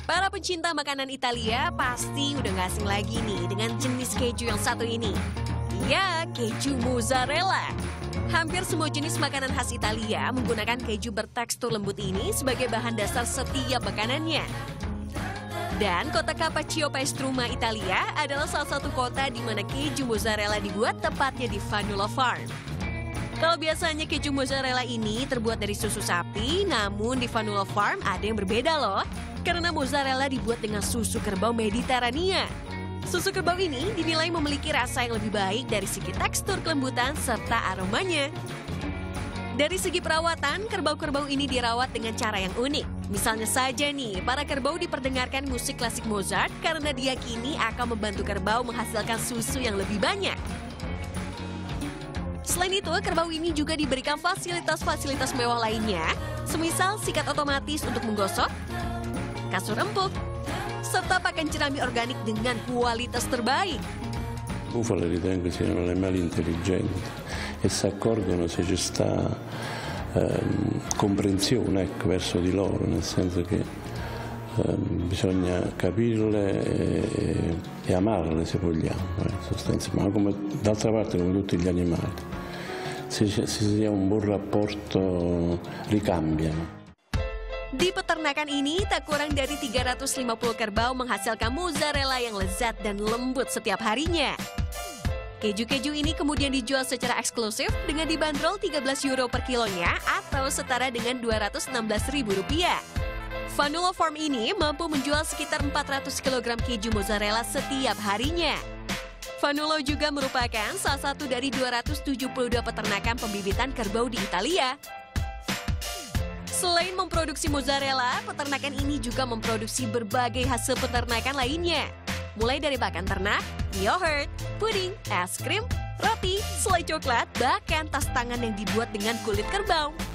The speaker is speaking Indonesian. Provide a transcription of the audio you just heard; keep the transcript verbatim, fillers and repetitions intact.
Para pencinta makanan Italia pasti udah gak asing lagi nih dengan jenis keju yang satu ini. Ya, keju mozzarella. Hampir semua jenis makanan khas Italia menggunakan keju bertekstur lembut ini sebagai bahan dasar setiap makanannya. Dan kota Capaccio Paestruma, Italia adalah salah satu kota di mana keju mozzarella dibuat, tepatnya di Fanulo Farm. Kalau biasanya keju mozzarella ini terbuat dari susu sapi, namun di Fanulo Farm ada yang berbeda loh. Karena mozzarella dibuat dengan susu kerbau Mediterania. Susu kerbau ini dinilai memiliki rasa yang lebih baik dari segi tekstur, kelembutan, serta aromanya. Dari segi perawatan, kerbau-kerbau ini dirawat dengan cara yang unik. Misalnya saja nih, para kerbau diperdengarkan musik klasik Mozart karena diyakini akan membantu kerbau menghasilkan susu yang lebih banyak. Selain itu, kerbau ini juga diberikan fasilitas-fasilitas mewah lainnya, semisal sikat otomatis untuk menggosok, kasur empuk, serta pakan jerami organik dengan kualitas terbaik. Bufale ritengo siano animali intelligenti e si accorgono se ci sta ehm, comprensione ecco, verso di loro, nel senso che ehm, bisogna capirle e, e amarle se vogliamo, eh, sostanzialmente. Ma come d'altra parte come tutti gli animali, se, se si ha un buon rapporto ricambiano. Di peternakan ini, tak kurang dari tiga ratus lima puluh kerbau menghasilkan mozzarella yang lezat dan lembut setiap harinya. Keju-keju ini kemudian dijual secara eksklusif dengan dibanderol tiga belas euro per kilonya atau setara dengan dua ratus enam belas ribu rupiah. Fanulo Farm ini mampu menjual sekitar empat ratus kilogram keju mozzarella setiap harinya. Fanulo juga merupakan salah satu dari dua ratus tujuh puluh dua peternakan pembibitan kerbau di Italia. Selain memproduksi mozzarella, peternakan ini juga memproduksi berbagai hasil peternakan lainnya. Mulai dari pakan ternak, yogurt, puding, es krim, roti, selai coklat, bahkan tas tangan yang dibuat dengan kulit kerbau.